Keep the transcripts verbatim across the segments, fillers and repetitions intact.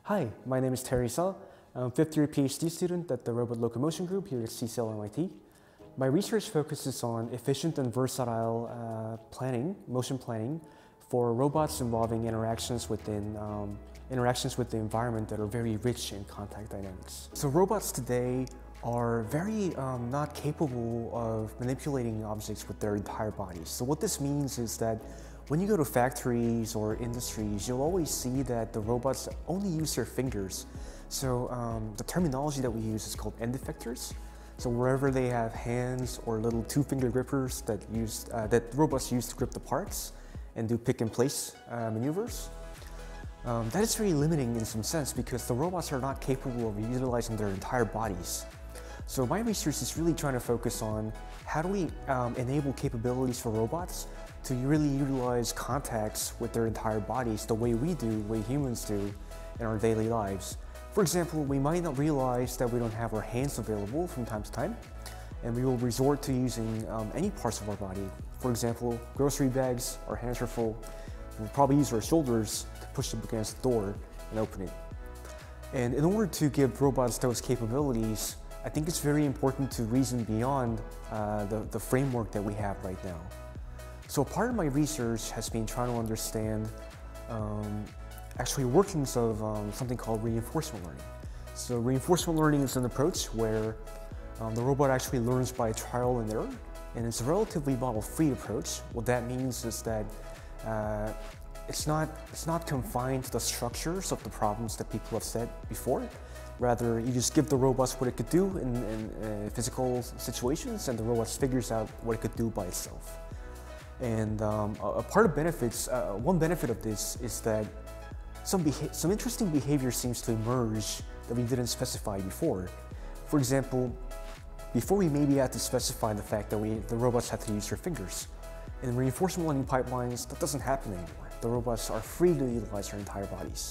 Hi, my name is Terry Sell. I'm a fifth year PhD student at the Robot Locomotion group here at C S A I L M I T. My research focuses on efficient and versatile uh, planning, motion planning, for robots involving interactions within um, interactions with the environment that are very rich in contact dynamics. So robots today are very um, not capable of manipulating objects with their entire bodies. So what this means is that when you go to factories or industries, you'll always see that the robots only use their fingers. So um, the terminology that we use is called end effectors. So wherever they have hands or little two-finger grippers that, use, uh, that robots use to grip the parts and do pick-and-place uh, maneuvers, um, that is very limiting in some sense because the robots are not capable of utilizing their entire bodies. So my research is really trying to focus on how do we um, enable capabilities for robots to really utilize contacts with their entire bodies the way we do, the way humans do in our daily lives. For example, we might not realize that we don't have our hands available from time to time, and we will resort to using um, any parts of our body. For example, grocery bags, our hands are full, we'll probably use our shoulders to push them against the door and open it. And in order to give robots those capabilities, I think it's very important to reason beyond uh, the, the framework that we have right now. So part of my research has been trying to understand um, actually workings of um, something called reinforcement learning. So reinforcement learning is an approach where um, the robot actually learns by trial and error, and it's a relatively model-free approach. What that means is that uh, it's not, it's not confined to the structures of the problems that people have said before. Rather, you just give the robots what it could do in, in uh, physical situations, and the robot figures out what it could do by itself. And um, a part of benefits, uh, one benefit of this is that some, some interesting behavior seems to emerge that we didn't specify before. For example, before we maybe had to specify the fact that we, the robots had to use their fingers. In reinforcement learning pipelines, that doesn't happen anymore. The robots are free to utilize their entire bodies.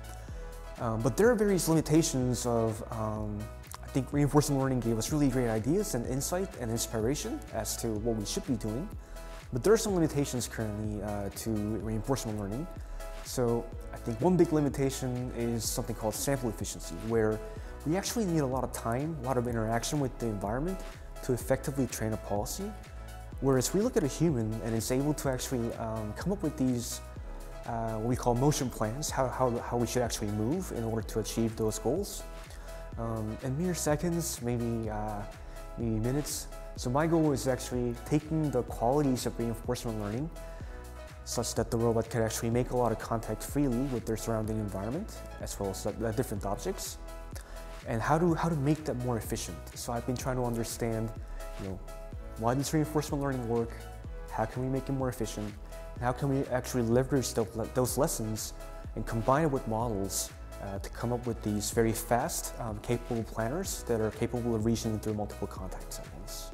Um, but there are various limitations of, um, I think reinforcement learning gave us really great ideas and insight and inspiration as to what we should be doing. But there are some limitations currently uh, to reinforcement learning. So I think one big limitation is something called sample efficiency, where we actually need a lot of time, a lot of interaction with the environment to effectively train a policy. Whereas we look at a human and it's able to actually um, come up with these uh, what we call motion plans, how, how, how we should actually move in order to achieve those goals. Um, in mere seconds, maybe, uh, maybe minutes. So my goal is actually taking the qualities of reinforcement learning such that the robot can actually make a lot of contact freely with their surrounding environment as well as uh, different objects, and how to, how to make that more efficient. So I've been trying to understand, you know, why does reinforcement learning work, how can we make it more efficient, and how can we actually leverage the, those lessons and combine it with models uh, to come up with these very fast, um, capable planners that are capable of reasoning through multiple contact settings.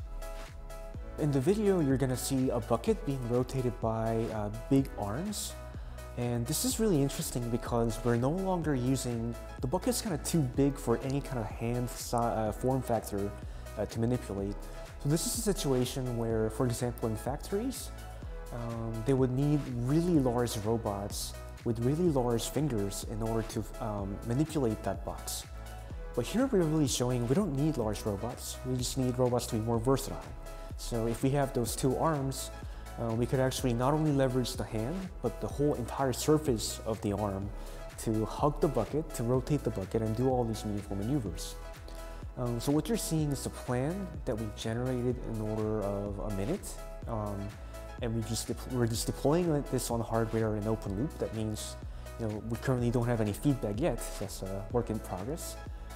In the video, you're going to see a bucket being rotated by uh, big arms. And this is really interesting because we're no longer using, the bucket's kind of too big for any kind of hand uh, form factor uh, to manipulate. So this is a situation where, for example, in factories, um, they would need really large robots with really large fingers in order to um, manipulate that box. But here we're really showing we don't need large robots, we just need robots to be more versatile. So if we have those two arms, uh, we could actually not only leverage the hand, but the whole entire surface of the arm to hug the bucket, to rotate the bucket, and do all these meaningful maneuvers. Um, so what you're seeing is the plan that we generated in order of a minute. Um, and we just we're just deploying this on hardware in open loop. That means, you know, we currently don't have any feedback yet. That's a work in progress.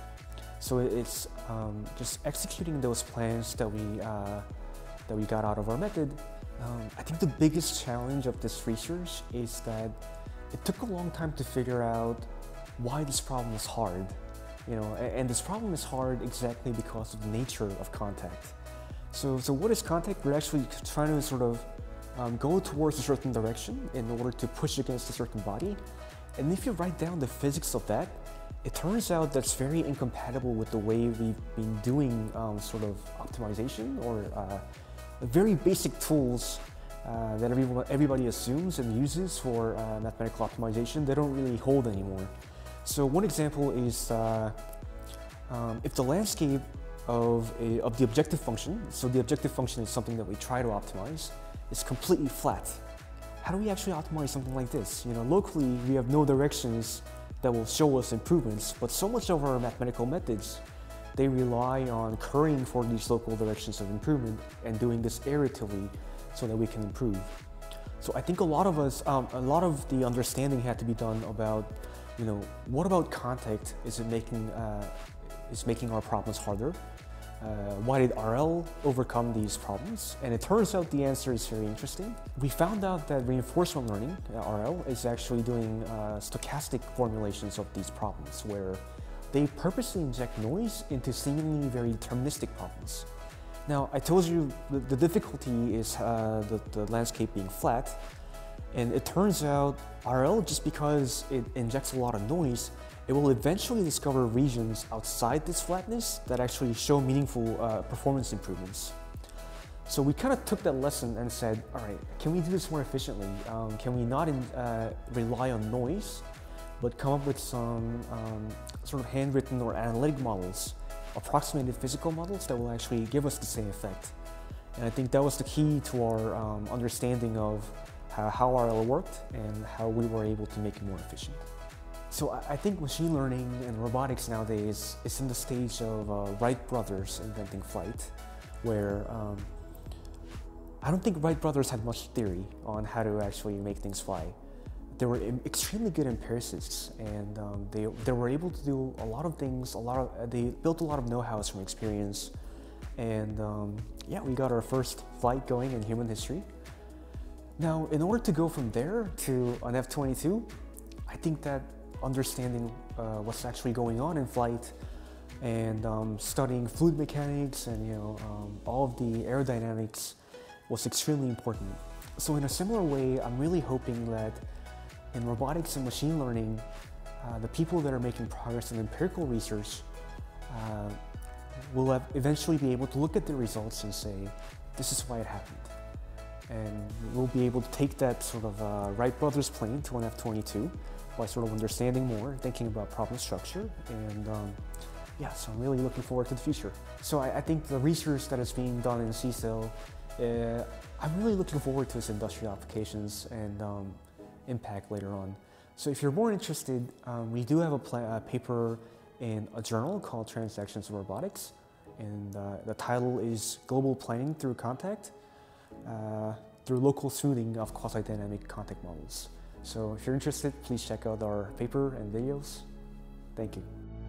So it's um, just executing those plans that we uh, that we got out of our method. Um, I think the biggest challenge of this research is that it took a long time to figure out why this problem is hard. You know, and, and this problem is hard exactly because of the nature of contact. So, so what is contact? We're actually trying to sort of um, go towards a certain direction in order to push against a certain body. And if you write down the physics of that, it turns out that's very incompatible with the way we've been doing um, sort of optimization or uh, very basic tools uh, that everyone, everybody assumes and uses for uh, mathematical optimization. They don't really hold anymore. So one example is uh, um, if the landscape of, a, of the objective function, so the objective function is something that we try to optimize, is completely flat. How do we actually optimize something like this? You know, locally, we have no directions that will show us improvements, but so much of our mathematical methods, they rely on currying for these local directions of improvement and doing this iteratively so that we can improve. So I think a lot of us, um, a lot of the understanding had to be done about, you know, what about contact is it making, uh, is making our problems harder? Uh, why did R L overcome these problems? And it turns out the answer is very interesting. We found out that reinforcement learning, uh, R L, is actually doing uh, stochastic formulations of these problems where they purposely inject noise into seemingly very deterministic problems. Now, I told you the, the difficulty is uh, the, the landscape being flat, and it turns out R L, just because it injects a lot of noise, it will eventually discover regions outside this flatness that actually show meaningful uh, performance improvements. So we kind of took that lesson and said, all right, can we do this more efficiently? Um, can we not in, uh, rely on noise, but come up with some um, sort of handwritten or analytic models, approximated physical models that will actually give us the same effect? And I think that was the key to our um, understanding of how, how R L worked and how we were able to make it more efficient. So I think machine learning and robotics nowadays is in the stage of uh, Wright brothers inventing flight, where um, I don't think Wright brothers had much theory on how to actually make things fly. They were extremely good empiricists, and um, they, they were able to do a lot of things, a lot of, they built a lot of know-hows from experience, and um, yeah, we got our first flight going in human history. Now, in order to go from there to an F twenty-two, I think that understanding uh, what's actually going on in flight and um, studying fluid mechanics and you know um, all of the aerodynamics was extremely important. So in a similar way, I'm really hoping that in robotics and machine learning, uh, the people that are making progress in empirical research uh, will have eventually be able to look at the results and say, this is why it happened. And we'll be able to take that sort of uh, Wright brothers plane to an F twenty-two by sort of understanding more, thinking about problem structure, and um, yeah, so I'm really looking forward to the future. So I, I think the research that is being done in C S A I L, uh, I'm really looking forward to its industrial applications and um, impact later on. So if you're more interested, um, we do have a, a paper in a journal called Transactions of Robotics, and uh, the title is Global Planning Through Contact, uh, through local smoothing of quasi-dynamic contact models. So if you're interested, please check out our paper and videos. Thank you.